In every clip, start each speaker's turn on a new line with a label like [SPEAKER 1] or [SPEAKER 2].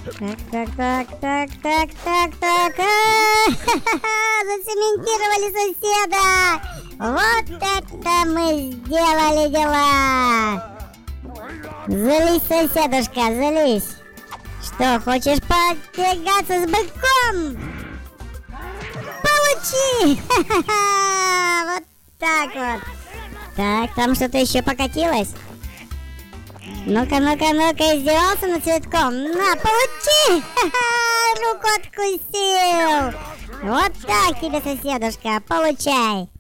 [SPEAKER 1] Так. Зацементировали соседа. Вот это мы сделали дела. Залезь, соседушка, залезь. Что, хочешь потягаться с быком? Получи! Вот так вот. Так, там что-то еще покатилось. Ну-ка, издевался над цветком. На, получи! Руку откусил. Вот так тебе, соседушка, получай.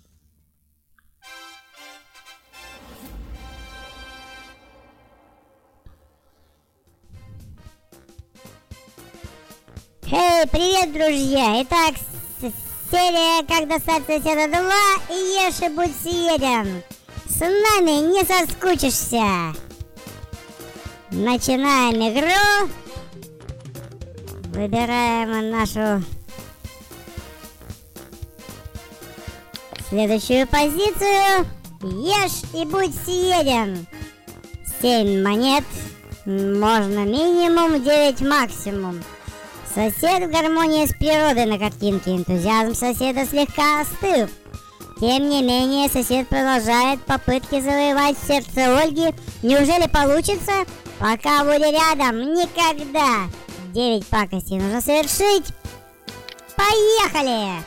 [SPEAKER 1] Эй, привет, друзья! Итак, серия «Как достать соседа 2» и ешь и будь съеден. С нами не соскучишься. Начинаем игру. Выбираем нашу следующую позицию. Ешь и будь съеден. 7 монет. Можно минимум, 9 максимум. Сосед в гармонии с природой на картинке. Энтузиазм соседа слегка остыл. Тем не менее, сосед продолжает попытки завоевать сердце Ольги. Неужели получится? Пока буду рядом, никогда. 9 пакостей нужно совершить. Поехали!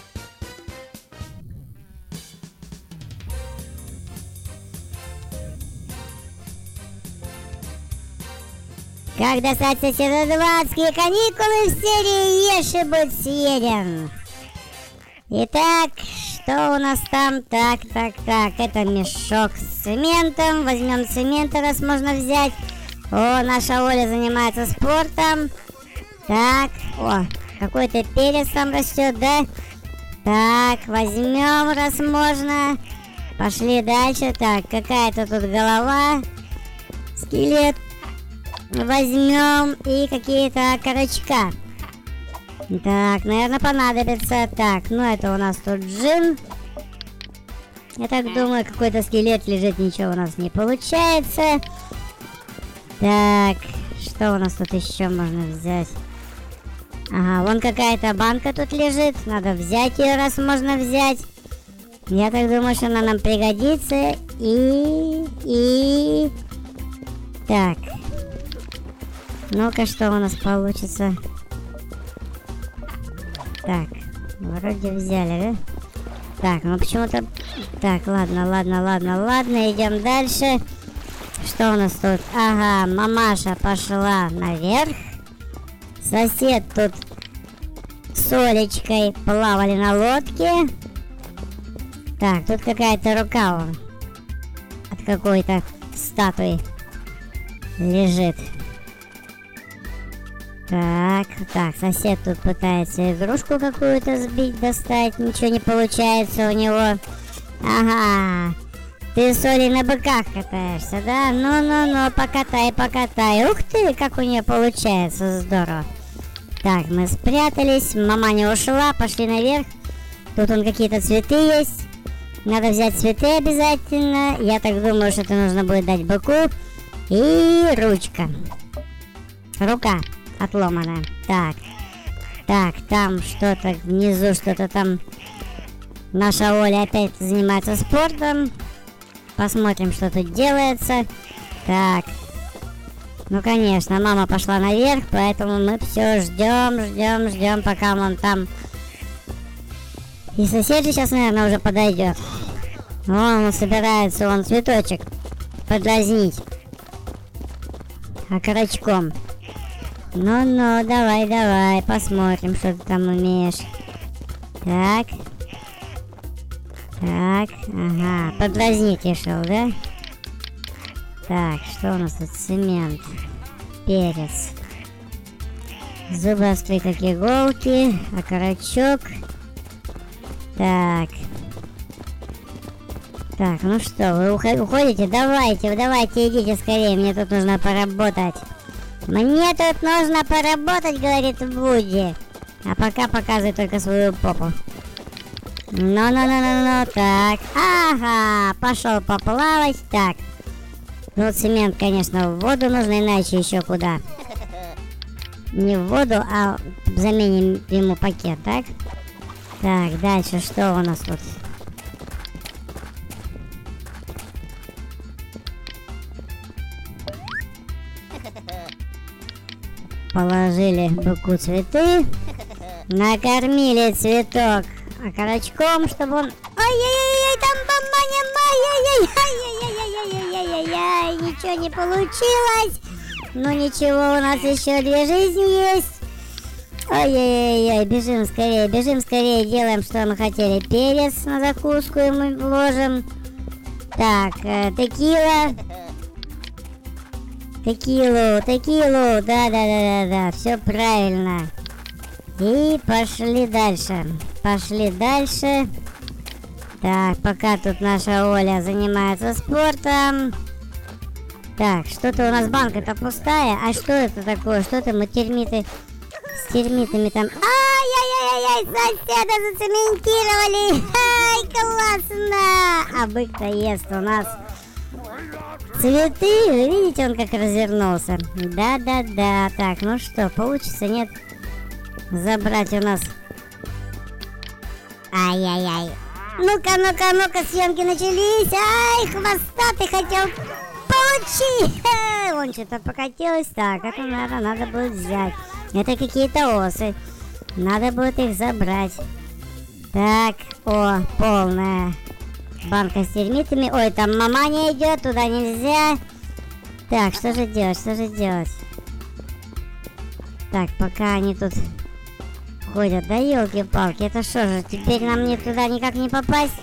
[SPEAKER 1] Как достать соседа 2? Адские каникулы в серии «Ешь и будь съеден». Итак, что у нас там? Так. Это мешок с цементом. Возьмем цемента, раз можно взять. О, наша Оля занимается спортом. Так, о, какой-то перец там растет, да? Так, возьмем, раз можно. Пошли дальше. Так, какая-то тут голова. Скелет. Возьмем и какие-то окорочка. Так, наверное, понадобится. Так, ну это у нас тут джин. Я так думаю, какой-то скелет лежит, ничего у нас не получается. Так, что у нас тут еще можно взять? Ага, вон какая-то банка тут лежит. Надо взять ее, раз можно взять. Я так думаю, что она нам пригодится. Так. Ну-ка, что у нас получится? Так, вроде взяли, да? Так, ну почему-то... Так, ладно, идем дальше. Что у нас тут? Ага, мамаша пошла наверх. Сосед тут с Олечкой плавали на лодке. Так, тут какая-то рука вон от какой-то статуи лежит. Так, сосед тут пытается игрушку какую-то сбить, достать. Ничего не получается у него. Ага, ты с Олей на быках катаешься, да? Ну, покатай. Ух ты, как у нее получается, здорово. Так, мы спрятались, мама не ушла, пошли наверх. Тут вон какие-то цветы есть. Надо взять цветы обязательно. Я так думаю, что это нужно будет дать быку. И ручка. Рука отломанная. Так, там что-то внизу, что-то там. Наша Оля опять занимается спортом. Посмотрим, что тут делается. Так. Ну, конечно, мама пошла наверх, поэтому мы все ждем, пока он там. И сосед же сейчас, наверное, уже подойдет. Он собирается, он цветочек подразнить окорочком. Ну, давай, посмотрим, что ты там умеешь. Так, ага, подразнить решил, да? Так, что у нас тут? Цемент, перец, зубы острые, как иголки, окорочок. Так, ну что, вы уходите? Давайте, идите скорее, мне тут нужно поработать. Мне тут нужно поработать, говорит Вуди. А пока показывает только свою попу. Ну, так. Ага, пошел поплавать. Так. Ну, цемент, конечно, в воду нужно, иначе еще куда. не в воду, а заменим ему пакет, так? Так, дальше что у нас тут? Положили быку цветы, накормили цветок окорочком, чтобы он... Ай-яй-яй-яй, там мама, ай-яй-яй-яй-яй-яй-яй-яй-яй, ничего не получилось. Ну ничего, у нас еще 2 жизни есть. Ой-ой-ой, бежим скорее, делаем, что мы хотели. Перец на закуску ему вложим. Так, текила. Текилу, да, все правильно. И пошли дальше. Так, пока тут наша Оля занимается спортом. Так, что-то у нас банка-то пустая. А что это такое? Что-то мы термиты... С термитами там... Ай-яй-яй-яй, соседа зацементировали! Ай, классно! А бык-то ест у нас цветы. Вы видите, он как развернулся? Да. Так, ну что, получится, нет? Забрать у нас... Ай-яй-яй. Ну-ка, съемки начались. Ай, хвостатый хотел... Получи! Вон что-то покатилось. Так, это, наверное, надо будет взять. Это какие-то осы. Надо будет их забрать. Так, полная банка с термитами. Ой, там маманя идет, туда нельзя. Так, что же делать? Так, пока они тут ходят, да елки-палки, это что же, теперь нам туда никак не попасть?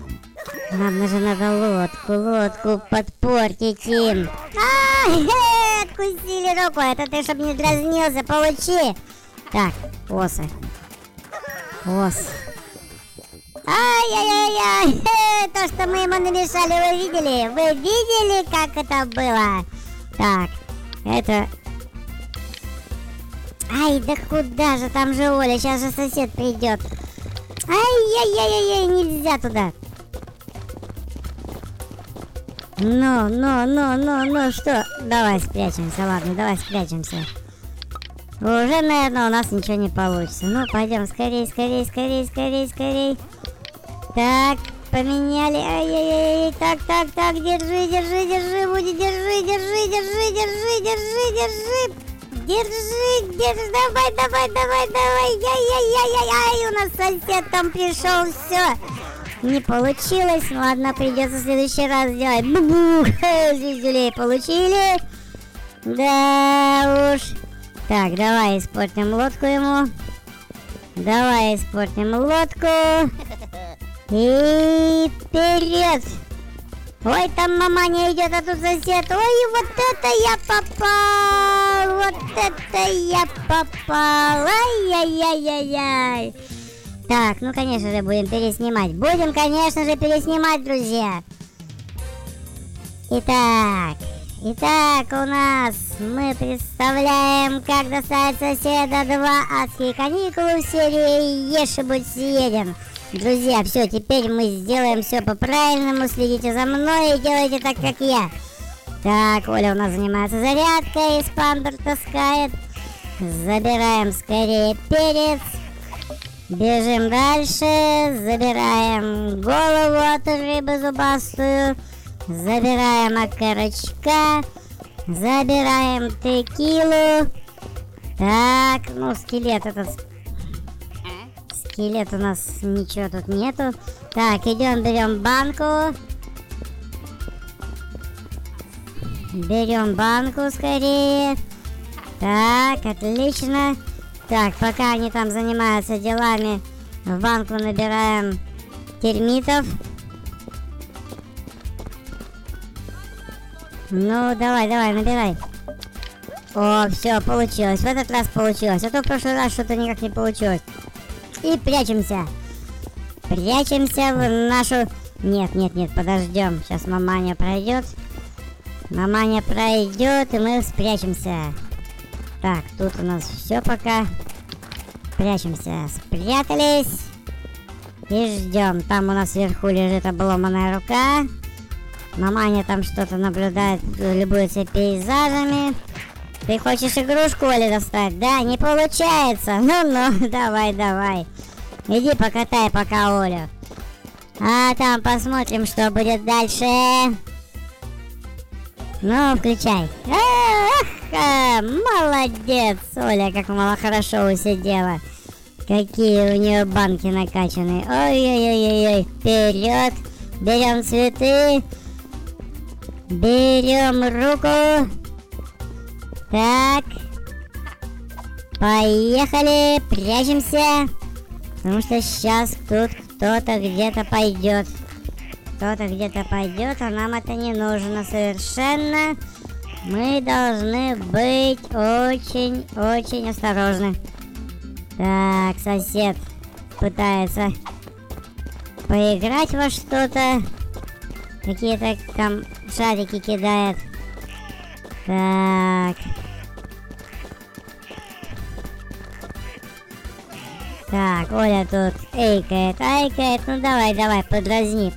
[SPEAKER 1] Надо лодку подпортить им. Откусили руку, это ты, чтоб не дразнился, получи. Так, осы. Ай-яй-яй-яй, то, что мы ему намешали, вы видели, как это было? Так, это... Ай, да куда же, там же Оля, сейчас же сосед придет. Ай-яй-яй-яй, нельзя туда. Ну, что? Давай спрячемся, ладно, давай спрячемся. Уже, наверное, у нас ничего не получится. Ну, пойдем, скорей. Так, поменяли. Ай-яй-яй, так, держи, будет, держи. Держи, давай. Ай, у нас сосед там пришел, все. Не получилось, ладно, придется в следующий раз сделать. Бу-бу, звездюлей получили. Да уж. Так, давай испортим лодку ему. И вперед. Ой, там маманя идет, а тут сосед. Ой, вот это я попал. Ай-яй-яй-яй-яй. Так, ну, конечно же, будем переснимать, друзья. Итак, у нас мы представляем, как достать соседа 2 адские каникулы в серии «Ешь и будь съеден». Друзья, все, теперь мы сделаем все по-правильному, следите за мной и делайте так, как я. Так, Оля у нас занимается зарядкой, эспандер таскает. Забираем скорее перец. Бежим дальше, забираем голову от рыбы зубастую, забираем окорочка, забираем текилу. Так, ну скелет у нас ничего тут нету. Так, берем банку скорее. Так, отлично. Так, пока они там занимаются делами, в банку набираем термитов. Ну, давай, набирай. О, все, получилось. В этот раз получилось. А то в прошлый раз что-то никак не получилось. И прячемся. Прячемся в нашу... Нет, подождем. Сейчас маманя пройдет. И мы спрячемся. Так, тут у нас все пока. Прячемся. Спрятались. И ждем. Там у нас вверху лежит обломанная рука. Маманя там что-то наблюдает, любуется пейзажами. Ты хочешь игрушку, Оля, достать? Да, не получается. Ну-ну, давай. Иди покатай пока Олю. А там посмотрим, что будет дальше. Ну, включай. Молодец, Оля, как мало хорошо усидела. Какие у нее банки накачанные. Ой-ой-ой-ой, вперед. Берем цветы. Берем руку. Так. Поехали. Прячемся. Потому что сейчас тут кто-то где-то пойдет. А нам это не нужно совершенно. Мы должны быть очень осторожны. Так, сосед пытается поиграть во что-то. Какие-то там шарики кидает. Так. Так, Оля тут айкает. Ну давай, подразни.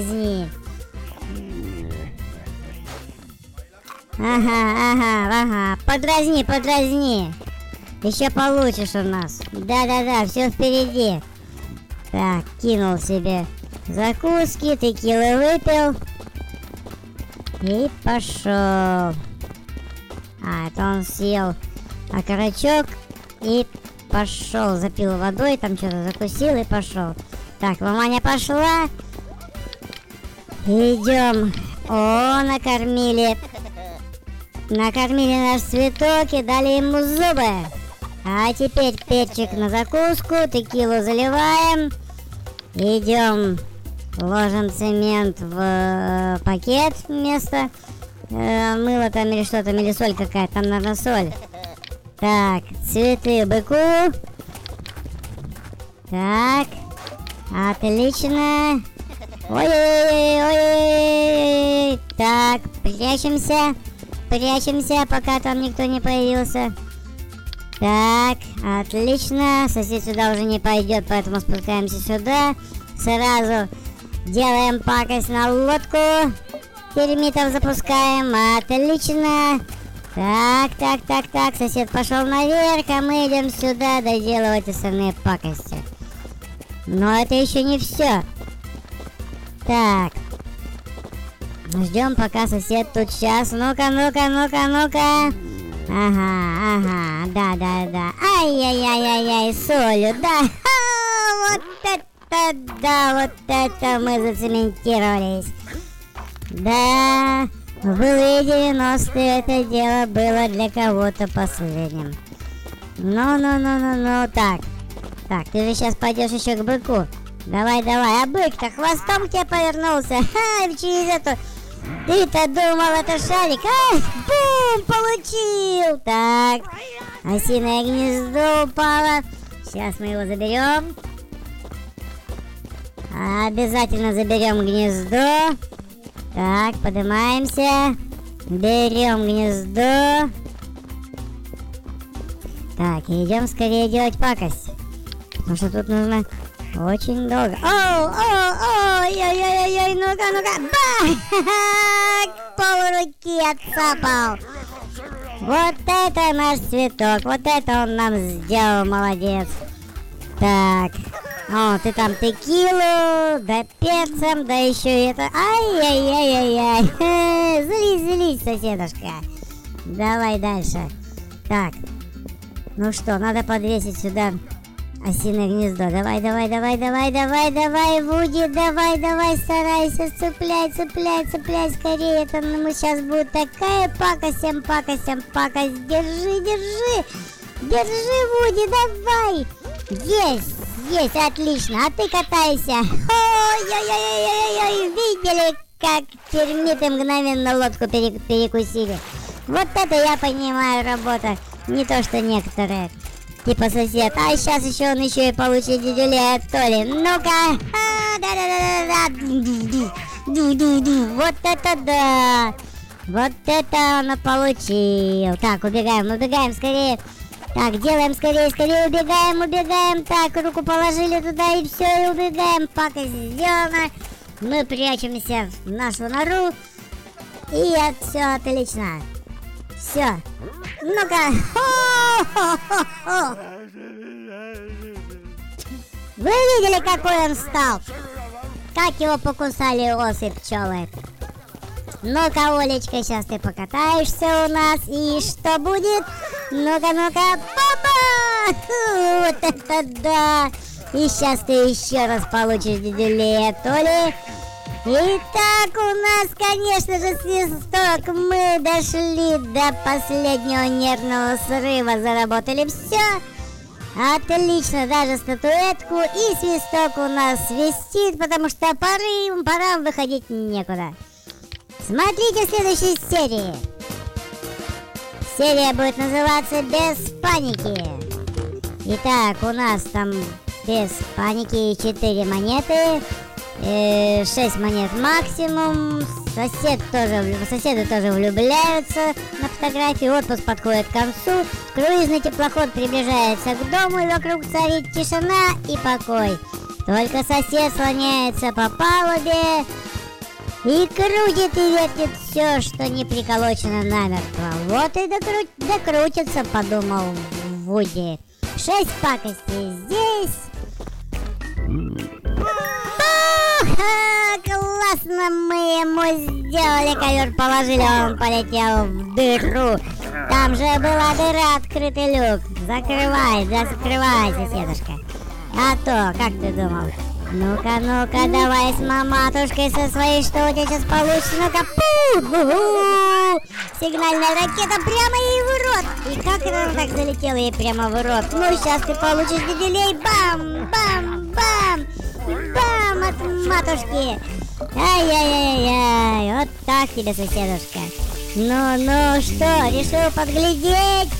[SPEAKER 1] Ага. Подразни. Еще получишь у нас. Да, все впереди. Так, кинул себе закуски, текилы выпил. И пошел. Это он съел окорочок и пошел. Запил водой, там что-то закусил и пошел. Так, маманя пошла. Идем. Накормили наш цветок и дали ему зубы. А теперь перчик на закуску, текилу заливаем. Идем, ложим цемент в пакет вместо мыла там или что там, или соль какая-то, там, наверное, соль. Так, цветы быку. Так, отлично. Ой. Так, прячемся, пока там никто не появился. Так, отлично. Сосед сюда уже не пойдет, поэтому спускаемся сюда. Сразу делаем пакость на лодку. Термитов запускаем. Отлично. Так. Сосед пошел наверх, а мы идем сюда доделывать остальные пакости. Но это еще не все. Так. Ждем, пока сосед тут сейчас. Ну-ка. Ага, да. Ай-яй-яй-яй, солью, да. Вот это мы зацементировались. Да, в былые 90-е это дело было для кого-то последним. Ну, так, ты же сейчас пойдешь еще к быку. Давай, а бык-то хвостом к тебе повернулся. Через эту... Ты-то думал, это шарик? Бум! Получил! Так, осиное гнездо упало. Сейчас мы его заберем. Обязательно заберем гнездо. Так, поднимаемся. Берем гнездо. Так, и идем скорее делать пакость. Потому что тут нужно очень долго. Ой, ну-ка. Пол руки отцапал. Вот это наш цветок. Вот это он нам сделал, молодец. Так. Ты там текилу, да перцем, да еще и это. Ай-яй-яй-яй-яй. Злись, соседушка. Давай дальше. Так. Ну что, надо подвесить сюда осиное гнездо. Давай, Вуди, давай, старайся, цепляй, скорее. Это ему сейчас будет такая пакость. Держи, Вуди, давай. Есть, отлично, а ты катайся. Ой, видели, как термиты мгновенно лодку перекусили? Вот это я понимаю работа, не то что некоторые. Типа сосед, сейчас еще он еще и получит дюдюлей от Толи. Ну-ка, вот это да, вот это он получил. Так, убегаем скорее. Так, делаем скорее, убегаем. Так, руку положили туда и все, и убегаем. Пакость сделана. Мы прячемся в нашу нору. И все отлично. Все. Ну-ка. Вы видели, какой он стал? Как его покусали осы пчелы. Ну-ка, Олечка, сейчас ты покатаешься у нас. И что будет? Ну-ка, ну-ка. Папа! Вот это да! И сейчас ты еще раз получишь дедюлей от Оли. Итак, у нас, конечно же, свисток. Мы дошли до последнего нервного срыва. Заработали все. Отлично, даже статуэтку. И свисток у нас свистит, потому что пора выходить некуда. Смотрите в следующей серии. Серия будет называться «Без паники». Итак, у нас там без паники 4 монеты. 6 монет максимум. Соседи тоже влюбляются на фотографии. Отпуск подходит к концу. Круизный теплоход приближается к дому, и вокруг царит тишина и покой. Только сосед слоняется по палубе и крутит и вертит все, что не приколочено намертво. Вот и докрутится, подумал Вуди. 6 пакостей здесь. Классно мы ему сделали, ковер положили, он полетел в дыру. Там же была дыра, открытый люк. Закрывай, соседушка. А то, как ты думал? Ну-ка, ну-ка, давай с маматушкой со своей, что у тебя сейчас получится. Ну-ка, пу-ху-ху! Сигнальная ракета прямо ей в рот. И как это так залетела ей прямо в рот? Ну, сейчас ты получишь дедюлей. Бам, бам, бам. Бам от матушки. Ай-яй-яй-яй. Вот так тебе, соседушка. Ну что, решил подглядеть?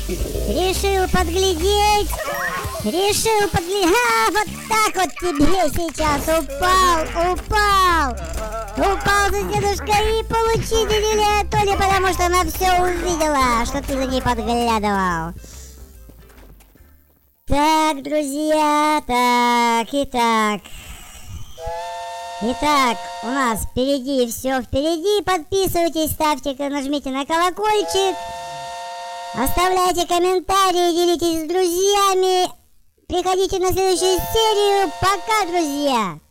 [SPEAKER 1] Вот так вот тебе сейчас упал соседушка, и получи дедюлей от Оли, потому что она все увидела, что ты за ней подглядывал. Так, друзья, Итак, у нас впереди все впереди. Подписывайтесь, нажмите на колокольчик. Оставляйте комментарии, делитесь с друзьями. Приходите на следующую серию. Пока, друзья!